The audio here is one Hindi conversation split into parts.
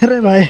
अरे भाई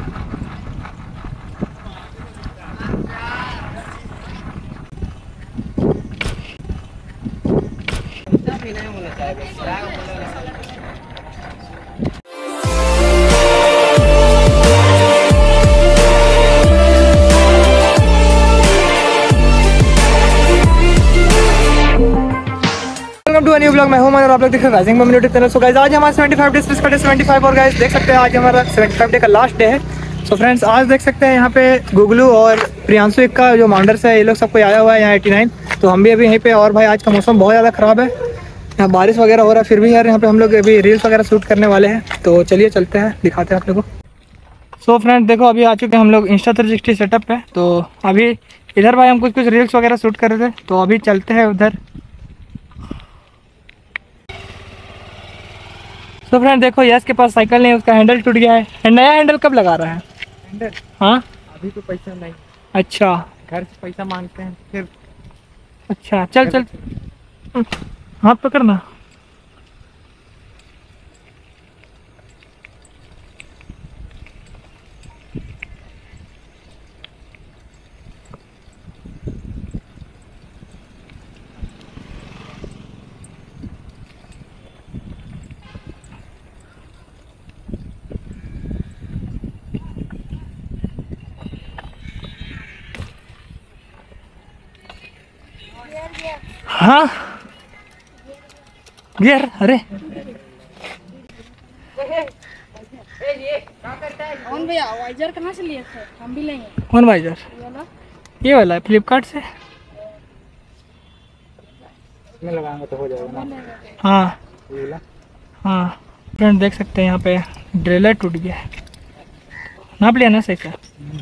वेलकम टू न्यू ब्लॉग। मैं हूं और आप लोग देख रहे हैं rising mummy YouTube channel. So guys आज हमारा 75 डेज का डे 75 और गाइस देख सकते हैं आज हमारा 75 डे का लास्ट डे है। सो फ्रेंड्स आज देख सकते हैं यहाँ पे गुगलू और प्रियांशु एक का जो माउंडर्स है ये लोग सबको आया हुआ है यहाँ 89। तो हम भी अभी यहीं पे। और भाई आज का मौसम बहुत ज़्यादा ख़राब है, यहाँ बारिश वगैरह हो रहा है, फिर भी यार यहाँ पे हम लोग अभी रील्स वगैरह शूट करने वाले हैं। तो चलिए चलते हैं, दिखाते हैं आप लोगों को। सो फ्रेंड्स देखो अभी आ चुके हैं हम लोग इंस्टा 360 सेटअप पे। तो अभी इधर भाई हम कुछ रील्स वगैरह शूट कर रहे थे, तो अभी चलते हैं उधर। तो फ्रेंड देखो यश के पास साइकिल नहीं, उसका हैंडल टूट गया है। नया हैंडल कब लगा रहा है? हैंडल हाँ अभी तो पैसा नहीं, अच्छा घर से पैसा मांगते हैं फिर। अच्छा चल चल हाथ पकड़ना। हाँ गियर अरे कौन भैया वाइजर कहाँ से लिए थे? हम भी लेंगे कौन वाइजर? ये वाला। ये वाला है फ्लिपकार्ट से। इसमें लगाएंगे तो हो जाएगा ना। हाँ ये वाला हाँ फ्रेंड देख सकते हैं यहाँ पे ड्रिलर टूट गया है। नाप लिया ना सही से?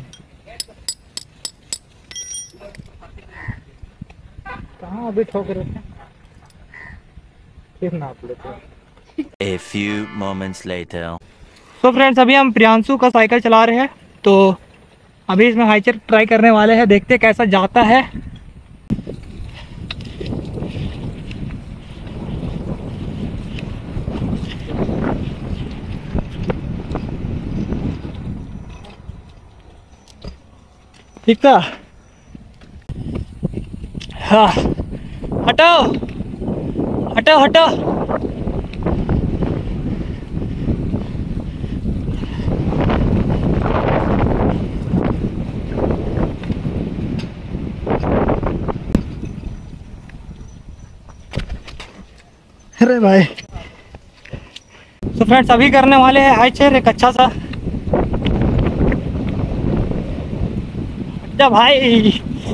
कहाँ अभी ठोक रहे थे, फिर नाप लेते हैं। A few moments later. तो फ्रेंड्स अभी हम प्रियांशु का साइकिल चला रहे हैं, तो अभी इसमें हाइचर ट्राई करने वाले हैं, देखते हैं कैसा जाता है। ठीक था? हाँ हटाओ हटाओ हटाओ। अरे भाई तो फ्रेंड्स अभी करने वाले हैं हाइचर एक अच्छा सा। अच्छा भाई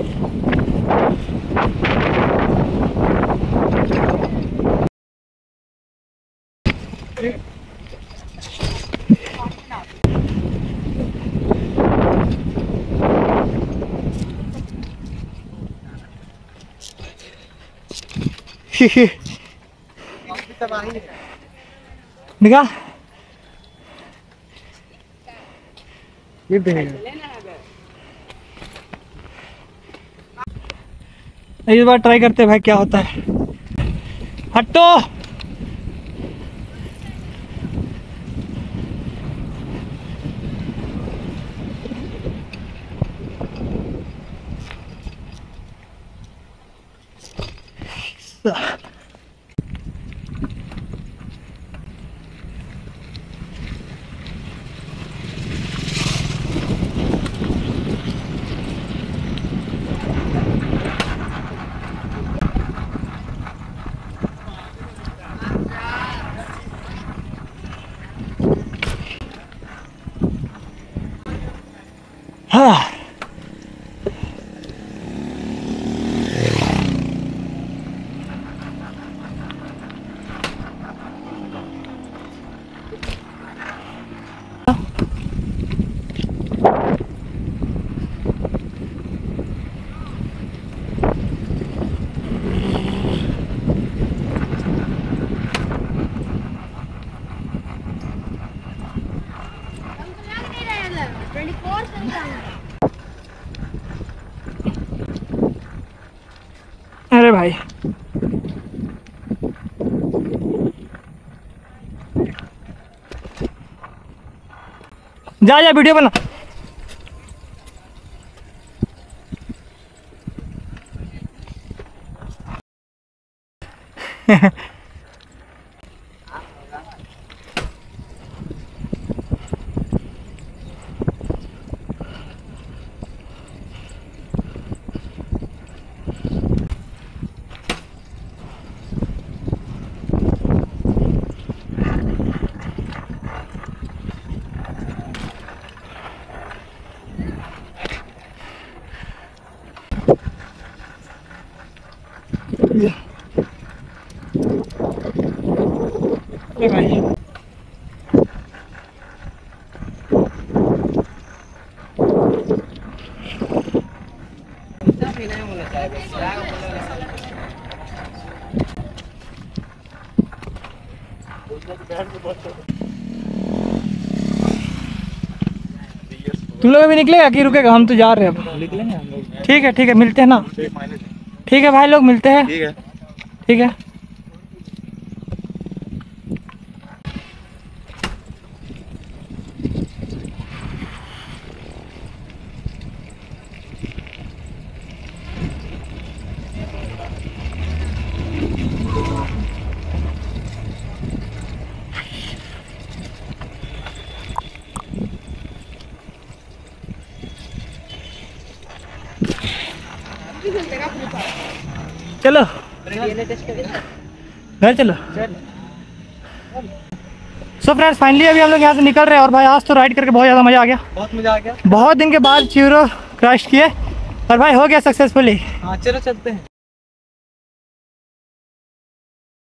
निकाह ये भी नहीं। इस बार ट्राई करते हैं भाई क्या होता है। हटो हाँ जा जा वीडियो बना। तुम लोग अभी निकलेगा कि रुकेगा? हम तो जा रहे हैं अब। निकलेंगे हम लोग। ठीक है मिलते हैं ना। ठीक है भाई लोग मिलते हैं। ठीक है। चलो घर चलो। सो फ्रेंड्स फाइनली अभी हम लोग यहाँ से निकल रहे हैं और भाई आज तो राइड करके बहुत ज़्यादा मज़ा आ गया। बहुत मजा आ गया। बहुत दिन के बाद चिरो क्रैश किए और भाई हो गया सक्सेसफुली। हाँ चलो चलते हैं।